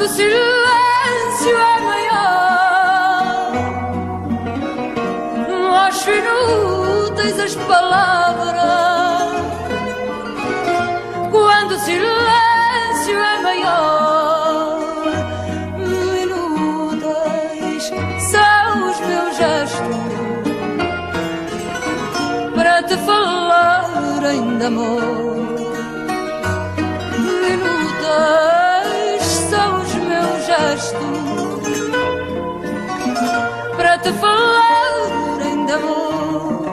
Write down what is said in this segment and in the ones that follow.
quando o silêncio é maior, acho inúteis as palavras. Quando o silêncio é maior, inúteis são os meus gestos para te falarem de amor. Inúteis são os meus gestos para te falarem de amor.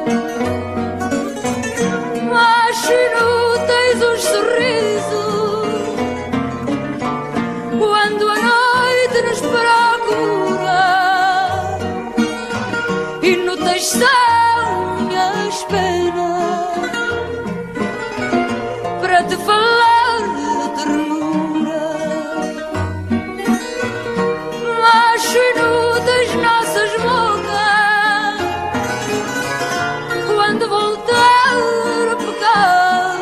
Acho inúteis os sorrisos quando a noite nos procura. Inúteis são minhas penas para te falar de ternura. Acho inúteis nossas bocas quando voltar a pecar.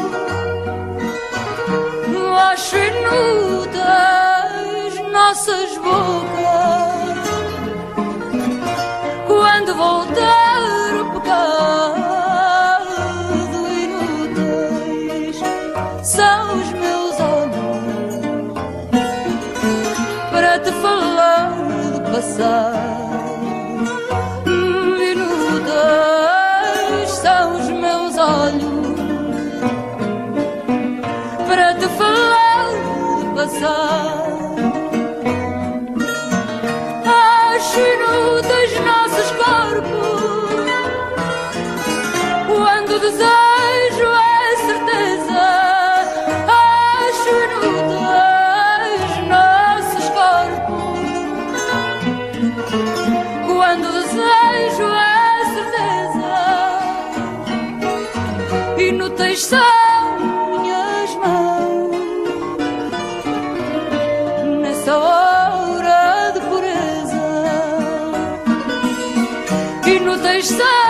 Acho inúteis nossas bocas quando voltar a pecado. Inúteis são os meus olhos para te falar do passado. Inúteis são os meus olhos para te falar do passado. Acho inúteis nossos corpos quando o desejo é certeza. Acho inúteis nossos corpos quando o desejo é certeza. Inúteis são minhas mãos nessa hora de pureza. Inúteis são